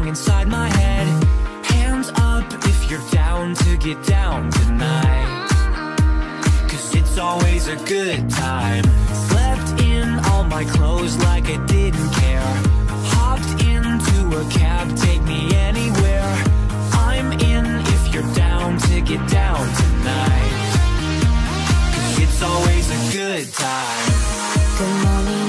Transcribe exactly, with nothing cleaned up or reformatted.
song inside my head. Hands up if you're down to get down tonight, 'cause it's always a good time. Slept in all my clothes like I didn't care. Hopped into a cab, take me anywhere. I'm in if you're down to get down tonight, 'cause it's always a good time. Good morning.